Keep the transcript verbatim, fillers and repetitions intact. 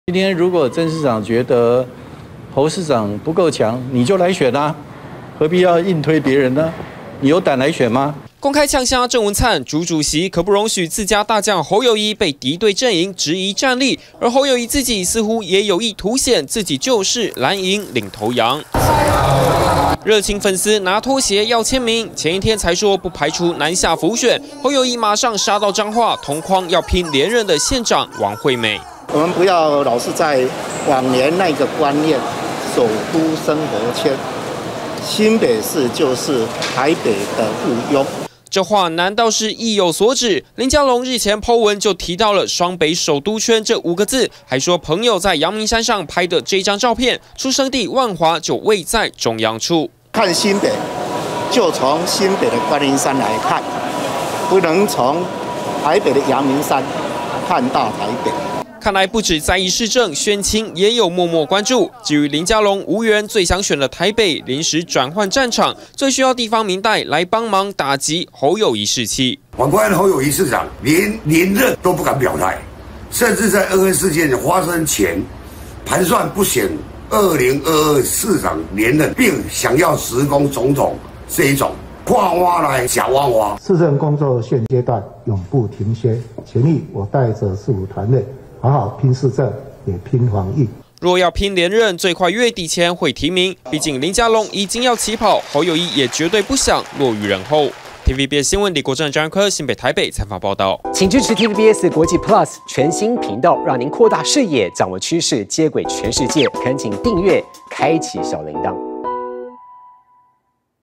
今天如果郑市长觉得侯市长不够强，你就来选啊，何必要硬推别人呢？你有胆来选吗？ 公开呛下郑文灿，主主席可不容许自家大将侯友宜被敌对阵营质疑战力，而侯友宜自己似乎也有意凸显自己就是蓝营领头羊。热情粉丝拿拖鞋要签名，前一天才说不排除南下辅选，侯友宜马上杀到彰化，同框要拼连任的县长王惠美。 我们不要老是在往年那个观念，首都生活圈，新北市就是台北的附庸。 这话难道是意有所指？林佳龙日前 po 文就提到了“双北首都圈”这五个字，还说朋友在阳明山上拍的这张照片，出生地万华就位在中央处。 看新北，就从新北的观音山来看，不能从台北的阳明山看到台北。 看来不止在意市政，选情也有默默关注。至于林佳龙无缘最想选的台北，临时转换战场，最需要地方民代来帮忙打击侯友宜士气。 反观侯友宜市长连连任都不敢表态，甚至在恩恩事件发生前，盘算不选二零二二市长连任，并想要直攻总统这一种跨挖来假挖挖。 市政工作现阶段永不停歇，全力我带着市府团队。 好好拼市政，也拼防疫。 若要拼连任，最快月底前会提名。毕竟林佳龙已经要起跑，侯友宜也绝对不想落于人后。T V B S 新闻李国正、张科新北、台北采访报道。 请支持 T V B S 国际 Plus 全新频道，让您扩大视野，掌握趋势，接轨全世界。恳请订阅，开启小铃铛。